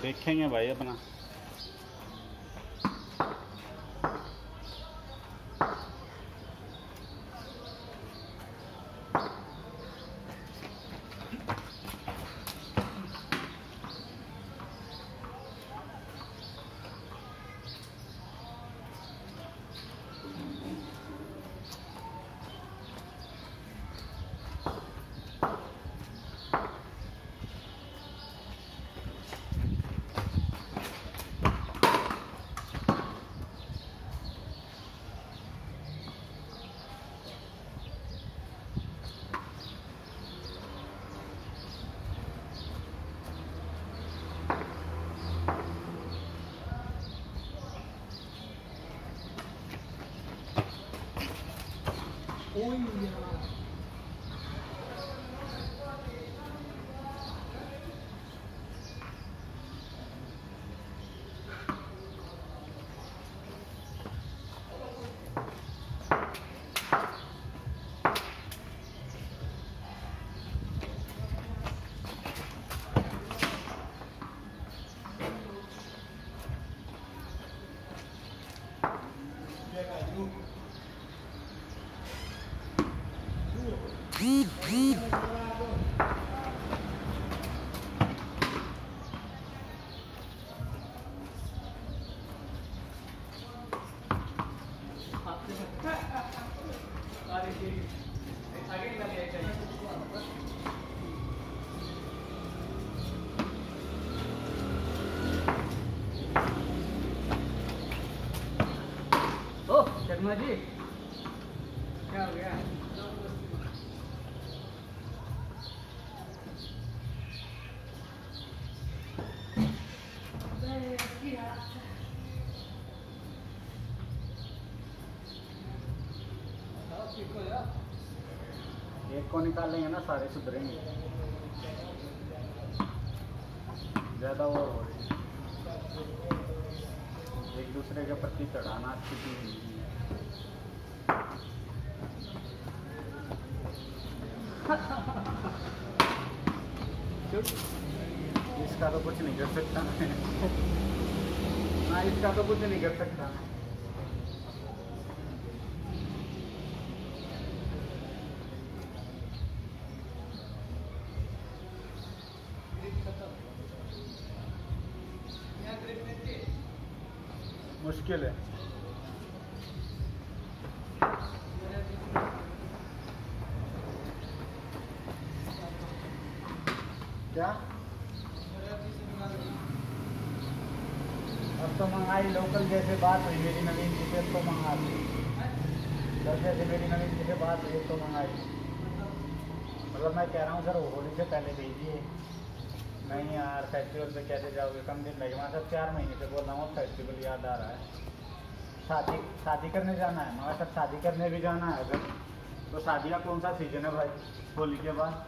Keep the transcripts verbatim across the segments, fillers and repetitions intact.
देखेंगे भाई अपना। शर्मा जी क्या हो गया? एक को निकाल लेंगे ना, सारे सुधरेंगे। ज़्यादा वो हो रही है, एक दूसरे के प्रति चढ़ाना अच्छी चीज़ नहीं है। इसका तो कुछ नहीं कर सकता ना, इसका तो कुछ नहीं कर सकता। मुश्किल है। क्या अब तो मंगाई लोकल, जैसे बात हुई मेरी नवीन जी से तो मंगा ली। जब जैसे मेरी नवीन जी से बात हुई तो मंगाई। मतलब मैं कह रहा हूँ सर होली से पहले भेजिए। नहीं यार फेस्टिवल पे कैसे जाओगे, कम दिन लगेगा सर। चार महीने से बोल रहा हूँ, फेस्टिवल याद आ रहा है। शादी शादी करने जाना है मगर सर, शादी करने भी जाना है अगर तो शादी का कौन सा सीजन है भाई? होली के बाद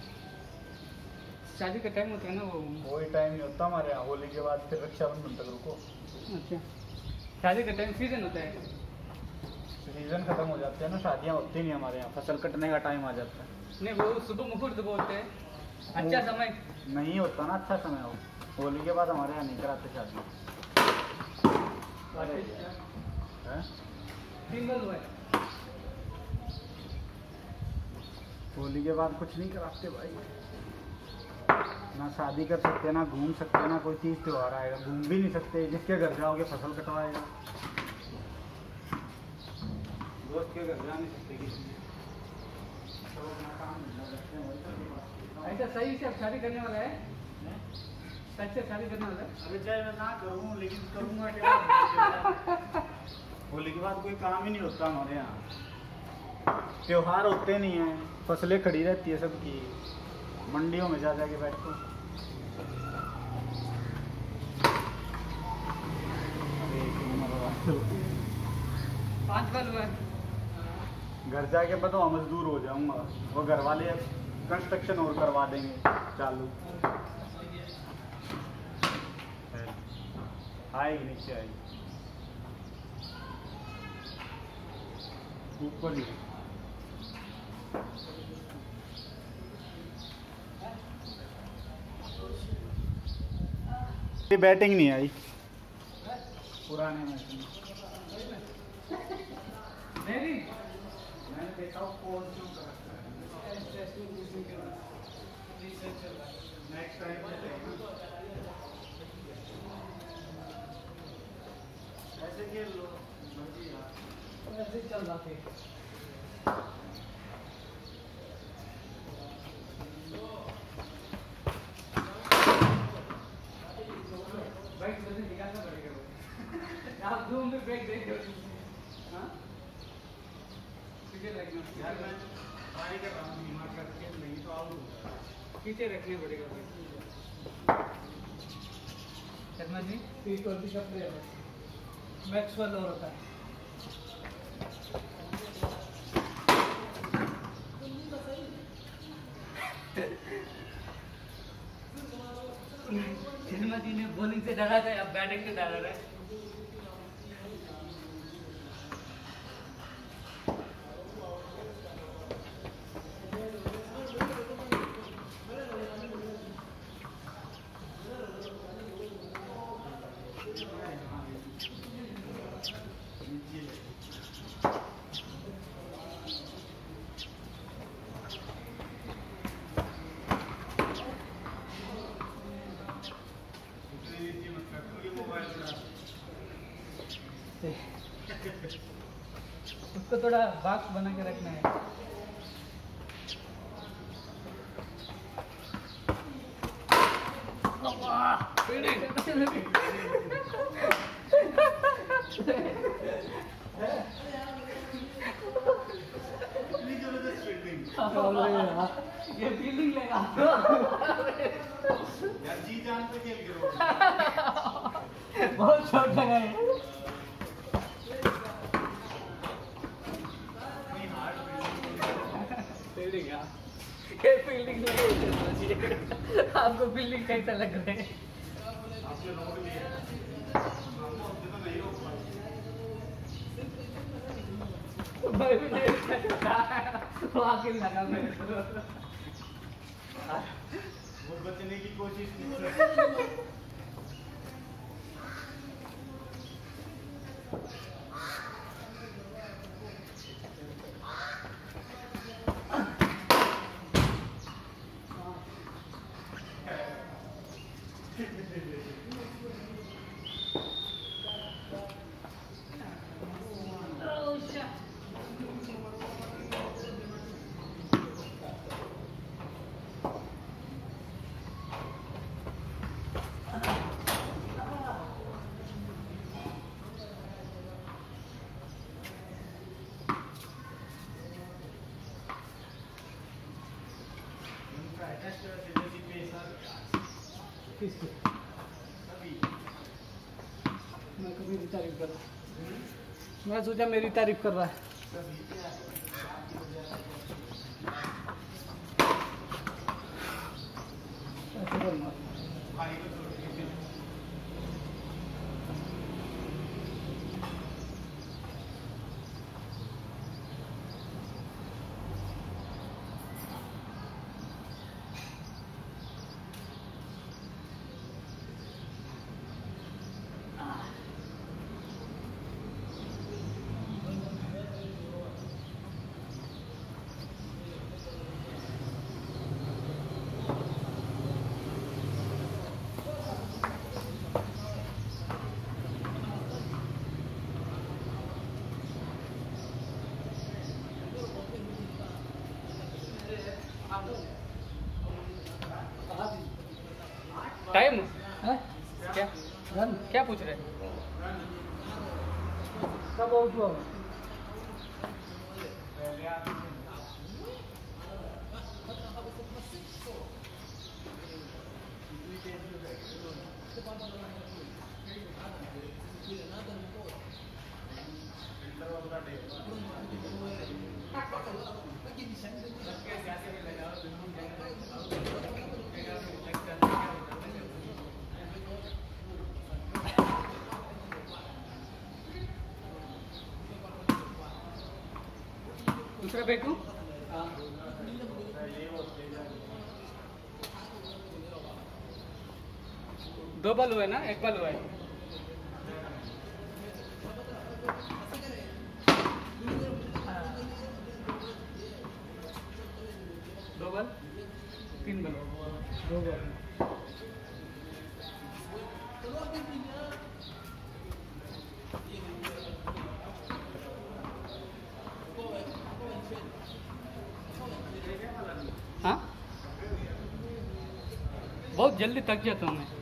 शादी का टाइम होता है ना, वो कोई टाइम नहीं होता हमारे यहाँ। होली के बाद फिर रक्षाबंधन तक रुको। अच्छा, शादी का टाइम सीजन होता है? सीजन खत्म हो जाते हैं ना, शादियाँ होती नहीं हमारे यहाँ। फसल कटने का टाइम आ जाता है। नहीं, वो शुभ मुहूर्त बोलते हैं, अच्छा समय नहीं होता ना, अच्छा समय हो। होली के बाद हमारे यहाँ नहीं कराते शादी। सिंगल हुआ होली के बाद कुछ नहीं कराते भाई। ना शादी कर सकते, ना घूम सकते, ना कोई चीज़ त्योहार आएगा घूम भी नहीं सकते। जिसके घर जाओगे फसल कटवाएगा, दोस्त के घर जा नहीं सकते किसी। ऐसा सही से अब शादी करने वाला है? सच से शादी करने वाला है? अभी चाहे मैं ना करूँ लेकिन करूँगा क्या? होली के बाद कोई काम ही नहीं होता हमारे यहाँ। त्योहार होते नहीं हैं, फसलें खड़ी रहती है सबकी। मंडियों में जा जा के बैठो। पाँच बार हुआ। घर जाके बताओ मजदूर हो जाऊंगा, वो घर वाले कंस्ट्रक्शन और करवा देंगे चालू। आएगी नीचे आएगी, ऊपर ही। बैटिंग नहीं आई पुराने मैच में मेरी मैंने देखा कौन क्यों कर नेक्स्ट टाइम ऐसे खेल लो ऐसे चल रहा थे बाइक जल्दी निकालना पड़ेगा आप जूम में ब्रेक देख रहे हो हाँ पीछे रखना यार मैं ट्राई कर रहा हूँ दिमाग करके नहीं तो आउट होगा पीछे रखने पड़ेगा शर्मा जी टी ट्वेंटी का प्लेयर है मैक्सवेल और होता है शर्मा जी ने बॉलिंग से डरा था अब बैटिंग से डरा रहा है उसको थोड़ा बॉक्स बना के रखना है ये फील्डिंग लेगा यार जी जान पे खेल के रो बहुत शॉट लगा है फील्डिंग ये फील्डिंग आपको फील्डिंग कैसा लग रहा है आपने रोक लिया तो नहीं रोक पाए मैं भी नहीं वो आके लगा मेरे को वो बचने की कोशिश नहीं कर किसकी मैं कभी मेरी तारीफ कर रहा मैं सोचा मेरी तारीफ कर रहा है ऐसे बोलना टाइम क्या रन क्या पूछ रहे कब आउट हुआ दूसरा फेंकूं हाँ। दो बल हुए ना, एक बल हुआ है। दो बल, तीन बल, दो बल। हाँ बहुत जल्दी थक जाता हूँ मैं।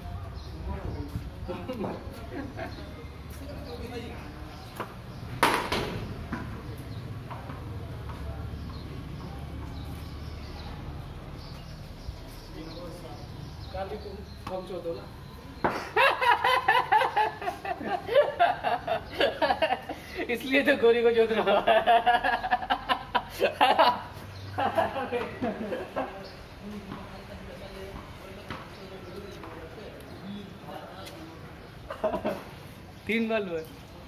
काली तुम पहुंचो दो ना। इसलिए तो गोरी को जोत रहा तीन बल हुए।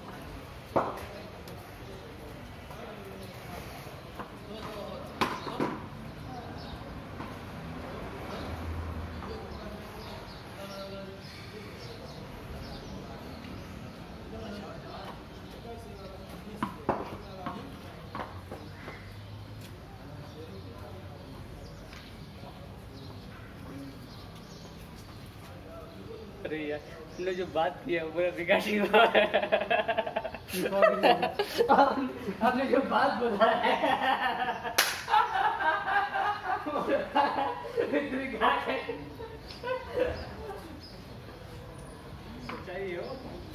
अरे यार तुमने जो बात किया वो पूरा रिकॉर्डिंग हुआ है। आपने जो बात बोला है सच्चाई हो।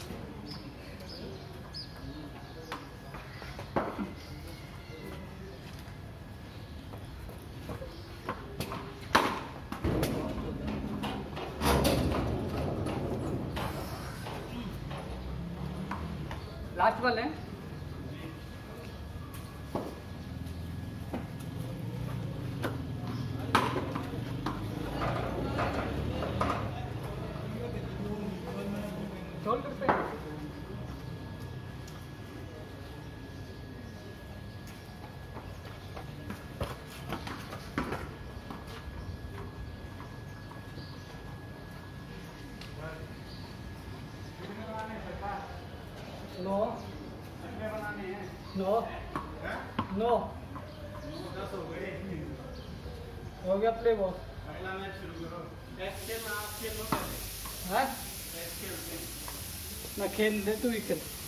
लास्ट बल है। शोल्डर पे नो नो नो हो गया प्ले बॉल। अगला मैच शुरू करो। टेस्ट खेल में आप खेल लो पहले। हाँ टेस्ट खेलते हैं। मैं खेल दे तू ही खेल।